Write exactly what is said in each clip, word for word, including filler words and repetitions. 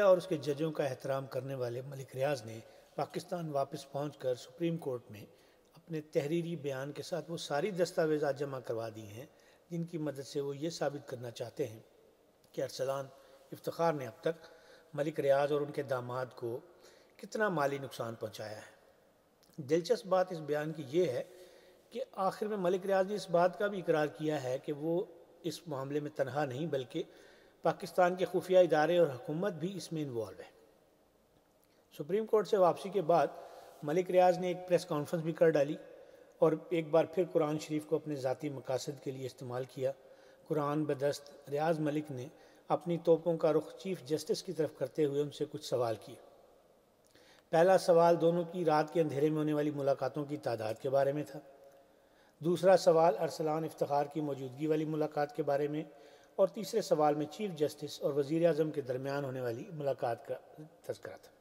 عدلیہ اور اس کے ججوں کا احترام کرنے والے ملک ریاض نے پاکستان واپس پہنچ کر سپریم کورٹ میں اپنے تحریری بیان کے ساتھ وہ ساری دستاویزات جمع کروا دی ہیں جن کی مدد سے وہ یہ ثابت کرنا چاہتے ہیں کہ ارسلان افتخار نے اب تک ملک ریاض اور ان کے داماد کو کتنا مالی نقصان پہنچایا ہے۔ دلچسپ بات اس بیان کی یہ ہے کہ آخر میں ملک ریاض نے اس بات کا بھی اقرار کیا ہے کہ وہ اس معاملے میں تنہا نہیں بلکہ پاکستان کے خفیہ ادارے اور حکومت بھی اس میں انوالو ہے۔ سپریم کورٹ سے واپسی کے بعد ملک ریاض نے ایک پریس کانفرنس بھی کر ڈالی اور ایک بار پھر قرآن شریف کو اپنے ذاتی مقاصد کے لیے استعمال کیا۔ قرآن بدست ریاض ملک نے اپنی توپوں کا رخ چیف جسٹس کی طرف کرتے ہوئے ان سے کچھ سوال کیے۔ پہلا سوال دونوں کی رات کے اندھیرے میں ہونے والی ملاقاتوں کی تعداد کے بارے میں تھا۔ دوسرا سوال ارسلان افتخار کی موجودگی والی ملاقات کے بارے میں، اور تیسرے سوال میں چیف جسٹس اور وزیر اعظم کے درمیان ہونے والی ملاقات کا تذکرہ تھا۔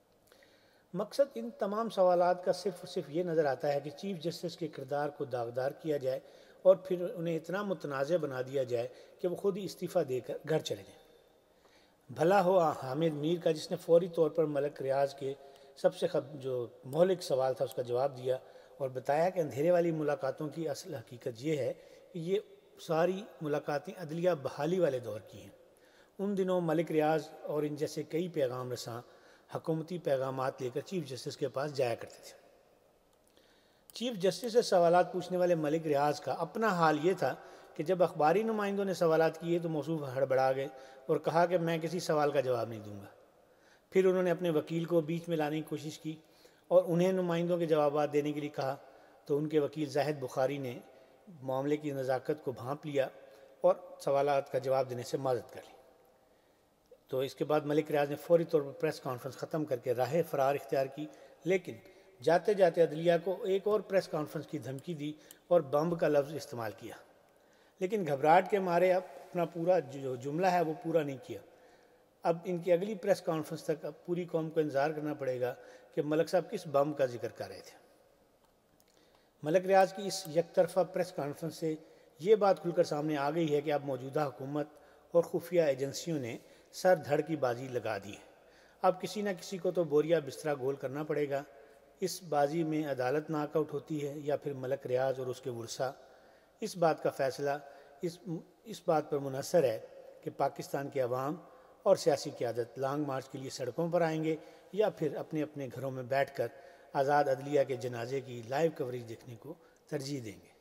مقصد ان تمام سوالات کا صرف اور صرف یہ نظر آتا ہے کہ چیف جسٹس کے کردار کو داغدار کیا جائے اور پھر انہیں اتنا متنازع بنا دیا جائے کہ وہ خود ہی استعفیٰ دے کر گھر چلے جائیں۔ بھلا ہو حامد میر کا، جس نے فوری طور پر ملک ریاض کے سب سے جو مہلک سوال تھا اس کا جواب دیا اور بتایا کہ اندھیرے والی ملاقاتوں کی اصل حقیقت یہ ہے کہ یہ ساری ملاقاتیں عدلیہ بحالی والے دور کی ہیں۔ ان دنوں ملک ریاض اور ان جیسے کئی پیغام رساں حکومتی پیغامات لے کر چیف جسٹس کے پاس جایا کرتے تھے۔ چیف جسٹس سے سوالات پوچھنے والے ملک ریاض کا اپنا حال یہ تھا کہ جب اخباری نمائندوں نے سوالات کیے تو موصوف ہڑبڑا گئے اور کہا کہ میں کسی سوال کا جواب نہیں دوں گا۔ پھر انہوں نے اپنے وکیل کو بیچ میں لانے کی کوشش کی اور انہیں نمائندوں کے جوابات دینے کے لیے کہا تو ان کے وکیل زاہد بخاری نے معاملے کی نزاکت کو بھانپ لیا اور سوالات کا جواب دینے سے معذرت کر لی۔ تو اس کے بعد ملک ریاض نے فوری طور پر پریس کانفرنس ختم کر کے راہ فرار اختیار کی، لیکن جاتے جاتے عدلیہ کو ایک اور پریس کانفرنس کی دھمکی دی اور بمب کا لفظ استعمال کیا، لیکن گھبراہٹ کے مارے اب اپنا پورا جو جملہ ہے وہ پورا نہیں کیا۔ اب ان کی اگلی پریس کانفرنس تک اب پوری قوم کو انتظار کرنا پڑے گا کہ ملک صاحب کس بم کا ذکر کر رہے تھے۔ ملک ریاض کی اس یک طرفہ پریس کانفرنس سے یہ بات کھل کر سامنے آ گئی ہے کہ اب موجودہ حکومت اور خفیہ ایجنسیوں نے سر دھڑ کی بازی لگا دی ہے۔ اب کسی نہ کسی کو تو بوریا بسترا گول کرنا پڑے گا۔ اس بازی میں عدالت ناک آؤٹ ہوتی ہے یا پھر ملک ریاض اور اس کے ورثاء۔ اس بات کا فیصلہ اس اس بات پر منحصر ہے کہ پاکستان کے عوام اور سیاسی قیادت لانگ مارچ کے لیے سڑکوں پر آئیں گے یا پھر اپنے اپنے گھروں میں بیٹھ کر آزاد عدلیہ کے جنازے کی لائیو کوریج دیکھنے کو ترجیح دیں گے۔